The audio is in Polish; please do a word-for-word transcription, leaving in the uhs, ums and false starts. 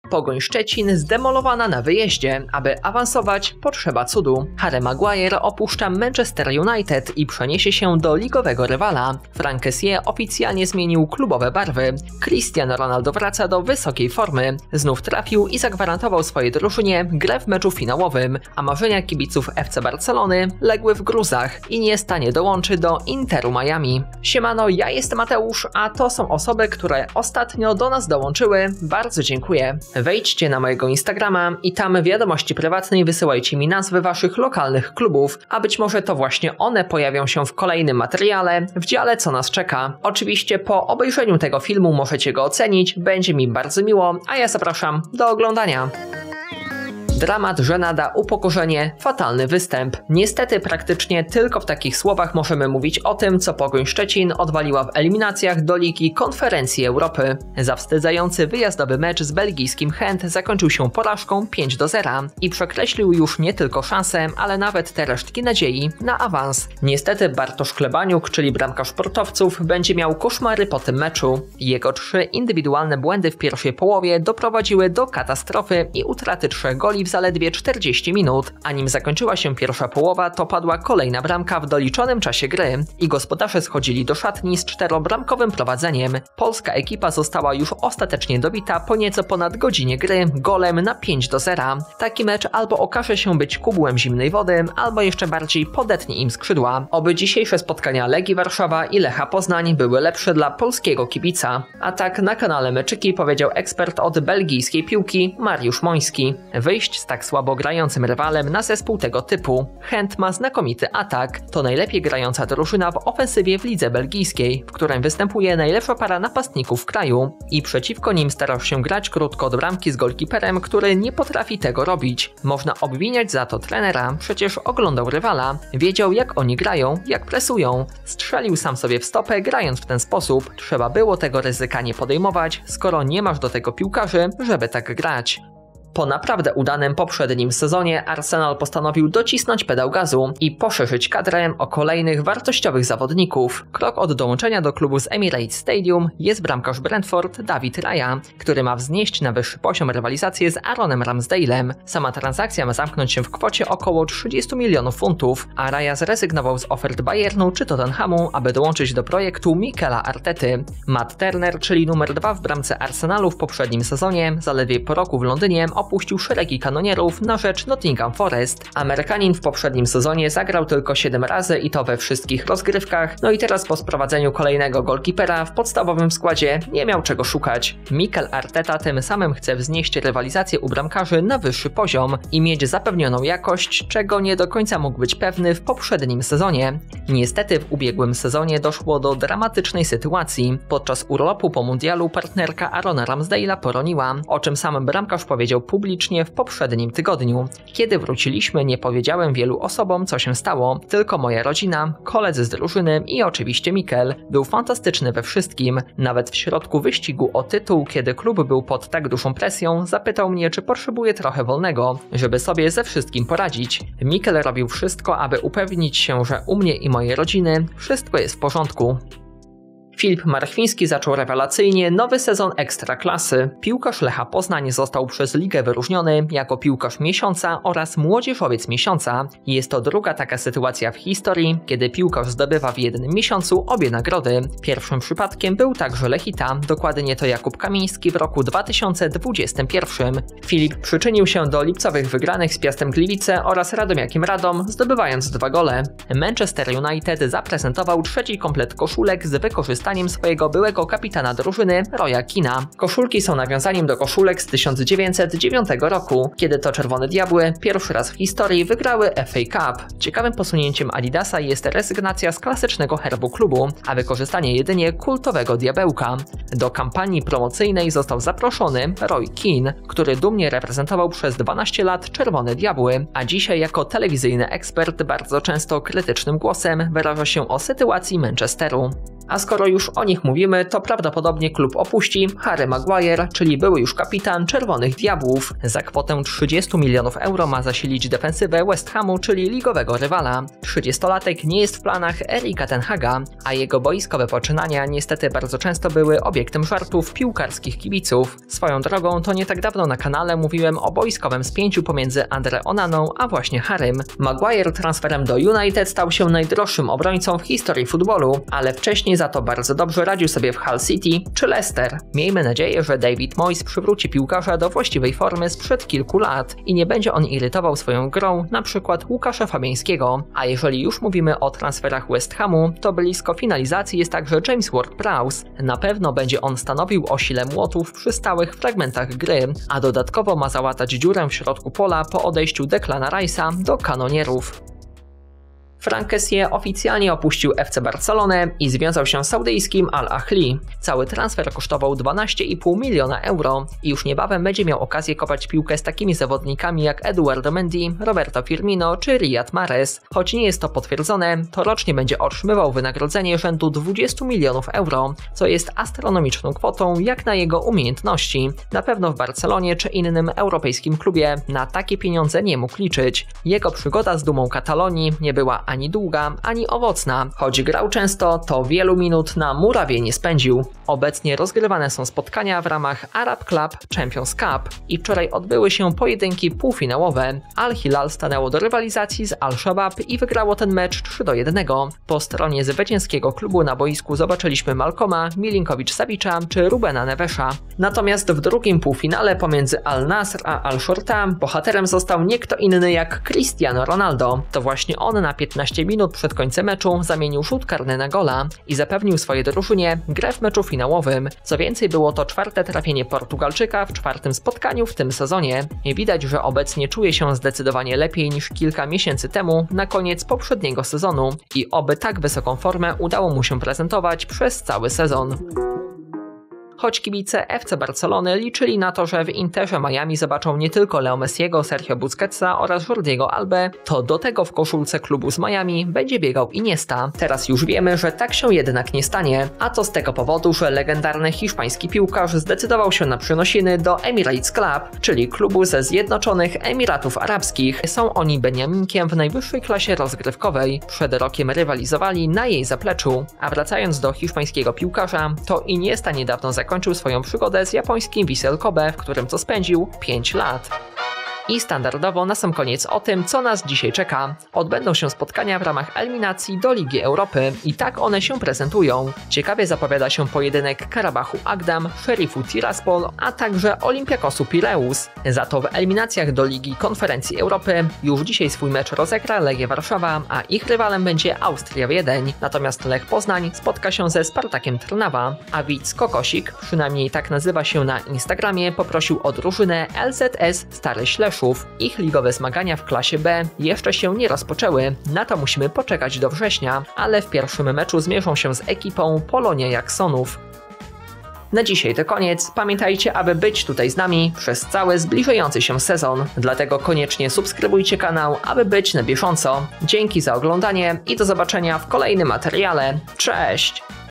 Pogoń Szczecin zdemolowana na wyjeździe. Aby awansować, potrzeba cudu. Harry Maguire opuszcza Manchester United i przeniesie się do ligowego rywala. Franck Kessié oficjalnie zmienił klubowe barwy. Cristiano Ronaldo wraca do wysokiej formy. Znów trafił i zagwarantował swojej drużynie grę w meczu finałowym, a marzenia kibiców F C Barcelony legły w gruzach. Iniesta nie dołączy do Interu Miami. Siemano, ja jestem Mateusz, a to są osoby, które ostatnio do nas dołączyły. Bardzo dziękuję. Wejdźcie na mojego Instagrama i tam w wiadomości prywatnej wysyłajcie mi nazwy waszych lokalnych klubów, a być może to właśnie one pojawią się w kolejnym materiale w dziale Co nas czeka. Oczywiście po obejrzeniu tego filmu możecie go ocenić, będzie mi bardzo miło, a ja zapraszam do oglądania. Dramat, żenada, upokorzenie, fatalny występ. Niestety praktycznie tylko w takich słowach możemy mówić o tym, co Pogoń Szczecin odwaliła w eliminacjach do Ligi Konferencji Europy. Zawstydzający wyjazdowy mecz z belgijskim Gent zakończył się porażką pięć do zera i przekreślił już nie tylko szansę, ale nawet te resztki nadziei na awans. Niestety Bartosz Klebaniuk, czyli bramkarz sportowców, będzie miał koszmary po tym meczu. Jego trzy indywidualne błędy w pierwszej połowie doprowadziły do katastrofy i utraty trzech goli w zaledwie czterdzieści minut, a nim zakończyła się pierwsza połowa, to padła kolejna bramka w doliczonym czasie gry i gospodarze schodzili do szatni z czterobramkowym prowadzeniem. Polska ekipa została już ostatecznie dobita po nieco ponad godzinie gry golem na pięć do zera. Taki mecz albo okaże się być kubłem zimnej wody, albo jeszcze bardziej podetnie im skrzydła. Oby dzisiejsze spotkania Legii Warszawa i Lecha Poznań były lepsze dla polskiego kibica. A tak na kanale Meczyki powiedział ekspert od belgijskiej piłki Mariusz Moński. Wyjść z tak słabo grającym rywalem na zespół tego typu. Gent ma znakomity atak. To najlepiej grająca drużyna w ofensywie w lidze belgijskiej, w której występuje najlepsza para napastników w kraju. I przeciwko nim starał się grać krótko od bramki z golkiperem, który nie potrafi tego robić. Można obwiniać za to trenera, przecież oglądał rywala. Wiedział, jak oni grają, jak presują. Strzelił sam sobie w stopę, grając w ten sposób. Trzeba było tego ryzyka nie podejmować, skoro nie masz do tego piłkarzy, żeby tak grać. Po naprawdę udanym poprzednim sezonie Arsenal postanowił docisnąć pedał gazu i poszerzyć kadrę o kolejnych wartościowych zawodników. Krok od dołączenia do klubu z Emirates Stadium jest bramkarz Brentford David Raya, który ma wznieść na wyższy poziom rywalizację z Aaronem Ramsdale'em. Sama transakcja ma zamknąć się w kwocie około trzydziestu milionów funtów, a Raya zrezygnował z ofert Bayernu czy Tottenhamu, aby dołączyć do projektu Mikela Artety. Matt Turner, czyli numer dwa w bramce Arsenalu w poprzednim sezonie, zaledwie po roku w Londynie opuścił szeregi kanonierów na rzecz Nottingham Forest. Amerykanin w poprzednim sezonie zagrał tylko siedem razy i to we wszystkich rozgrywkach, no i teraz po sprowadzeniu kolejnego golkipera w podstawowym składzie nie miał czego szukać. Mikel Arteta tym samym chce wznieść rywalizację u bramkarzy na wyższy poziom i mieć zapewnioną jakość, czego nie do końca mógł być pewny w poprzednim sezonie. Niestety w ubiegłym sezonie doszło do dramatycznej sytuacji. Podczas urlopu po mundialu partnerka Aarona Ramsdale'a poroniła, o czym sam bramkarz powiedział publicznie w poprzednim tygodniu. Kiedy wróciliśmy, nie powiedziałem wielu osobom, co się stało, tylko moja rodzina, koledzy z drużyny i oczywiście Mikel. Był fantastyczny we wszystkim. Nawet w środku wyścigu o tytuł, kiedy klub był pod tak dużą presją, zapytał mnie, czy potrzebuję trochę wolnego, żeby sobie ze wszystkim poradzić. Mikel robił wszystko, aby upewnić się, że u mnie i mojej rodziny wszystko jest w porządku. Filip Marchwiński zaczął rewelacyjnie nowy sezon Ekstraklasy. Piłkarz Lecha Poznań został przez ligę wyróżniony jako piłkarz miesiąca oraz młodzieżowiec miesiąca. Jest to druga taka sytuacja w historii, kiedy piłkarz zdobywa w jednym miesiącu obie nagrody. Pierwszym przypadkiem był także Lechita, dokładnie to Jakub Kamiński w roku dwa tysiące dwudziestym pierwszym. Filip przyczynił się do lipcowych wygranych z Piastem Gliwice oraz Radomiakiem Radom, zdobywając dwa gole. Manchester United zaprezentował trzeci komplet koszulek z wykorzystaniem swojego byłego kapitana drużyny, Roya Keana. Koszulki są nawiązaniem do koszulek z tysiąc dziewięćset dziewiątego roku, kiedy to Czerwone Diabły pierwszy raz w historii wygrały F A Cup. Ciekawym posunięciem Adidasa jest rezygnacja z klasycznego herbu klubu, a wykorzystanie jedynie kultowego diabełka. Do kampanii promocyjnej został zaproszony Roy Keane, który dumnie reprezentował przez dwanaście lat Czerwone Diabły, a dzisiaj jako telewizyjny ekspert bardzo często krytycznym głosem wyraża się o sytuacji Manchesteru. A skoro już o nich mówimy, to prawdopodobnie klub opuści Harry Maguire, czyli były już kapitan Czerwonych Diabłów. Za kwotę trzydziestu milionów euro ma zasilić defensywę West Hamu, czyli ligowego rywala. trzydziestolatek nie jest w planach Erika ten Haga, a jego boiskowe poczynania niestety bardzo często były obiektem żartów piłkarskich kibiców. Swoją drogą to nie tak dawno na kanale mówiłem o boiskowym spięciu pomiędzy Andre Onaną a właśnie Harrym. Maguire transferem do United stał się najdroższym obrońcą w historii futbolu, ale wcześniej za to bardzo dobrze radził sobie w Hull City czy Leicester. Miejmy nadzieję, że David Moyes przywróci piłkarza do właściwej formy sprzed kilku lat i nie będzie on irytował swoją grą na przykład Łukasza Fabiańskiego. A jeżeli już mówimy o transferach West Hamu, to blisko finalizacji jest także James Ward-Prowse. Na pewno będzie on stanowił o sile młotów przy stałych fragmentach gry, a dodatkowo ma załatać dziurę w środku pola po odejściu Declana Rice'a do kanonierów. Frank Kessie oficjalnie opuścił F C Barcelonę i związał się z saudyjskim Al Ahli. Cały transfer kosztował dwanaście i pół miliona euro i już niebawem będzie miał okazję kopać piłkę z takimi zawodnikami jak Eduardo Mendy, Roberto Firmino czy Riyad Mahrez. Choć nie jest to potwierdzone, to rocznie będzie otrzymywał wynagrodzenie rzędu dwudziestu milionów euro, co jest astronomiczną kwotą jak na jego umiejętności. Na pewno w Barcelonie czy innym europejskim klubie na takie pieniądze nie mógł liczyć. Jego przygoda z dumą Katalonii nie była ani długa, ani owocna. Choć grał często, to wielu minut na murawie nie spędził. Obecnie rozgrywane są spotkania w ramach Arab Club Champions Cup i wczoraj odbyły się pojedynki półfinałowe. Al-Hilal stanęło do rywalizacji z Al-Shabaab i wygrało ten mecz trzy do jednego. Po stronie zwycięskiego klubu na boisku zobaczyliśmy Malcoma, Milinkovic-Savicza czy Rubena Nevesza. Natomiast w drugim półfinale pomiędzy Al-Nasr a Al-Shorta bohaterem został nie kto inny jak Cristiano Ronaldo. To właśnie on na piętnaście minut przed końcem meczu zamienił rzut karny na gola i zapewnił swojej drużynie grę w meczu finałowym. Co więcej, było to czwarte trafienie Portugalczyka w czwartym spotkaniu w tym sezonie. Widać, że obecnie czuje się zdecydowanie lepiej niż kilka miesięcy temu na koniec poprzedniego sezonu i oby tak wysoką formę udało mu się prezentować przez cały sezon. Choć kibice F C Barcelony liczyli na to, że w Interze Miami zobaczą nie tylko Leo Messiego, Sergio Busquetsa oraz Jordiego Albę, to do tego w koszulce klubu z Miami będzie biegał Iniesta. Teraz już wiemy, że tak się jednak nie stanie, a to z tego powodu, że legendarny hiszpański piłkarz zdecydował się na przenosiny do Emirates Club, czyli klubu ze Zjednoczonych Emiratów Arabskich. Są oni beniaminkiem w najwyższej klasie rozgrywkowej. Przed rokiem rywalizowali na jej zapleczu. A wracając do hiszpańskiego piłkarza, to Iniesta niedawno zakończył Zakończył swoją przygodę z japońskim Vissel Kobe, w którym to spędził pięć lat. I standardowo na sam koniec o tym, co nas dzisiaj czeka. Odbędą się spotkania w ramach eliminacji do Ligi Europy i tak one się prezentują. Ciekawie zapowiada się pojedynek Karabachu Agdam, Szeriffu Tiraspol, a także Olympiakosu Pireus. Za to w eliminacjach do Ligi Konferencji Europy już dzisiaj swój mecz rozegra Legia Warszawa, a ich rywalem będzie Austria Wiedeń. Natomiast Lech Poznań spotka się ze Spartakiem Trnawa, a widz Kokosik, przynajmniej tak nazywa się na Instagramie, poprosił o drużynę L Z S Stary Śleszów. Ich ligowe zmagania w klasie B jeszcze się nie rozpoczęły, na to musimy poczekać do września, ale w pierwszym meczu zmierzą się z ekipą Polonia Jaksonów. Na dzisiaj to koniec. Pamiętajcie, aby być tutaj z nami przez cały zbliżający się sezon. Dlatego koniecznie subskrybujcie kanał, aby być na bieżąco. Dzięki za oglądanie i do zobaczenia w kolejnym materiale. Cześć!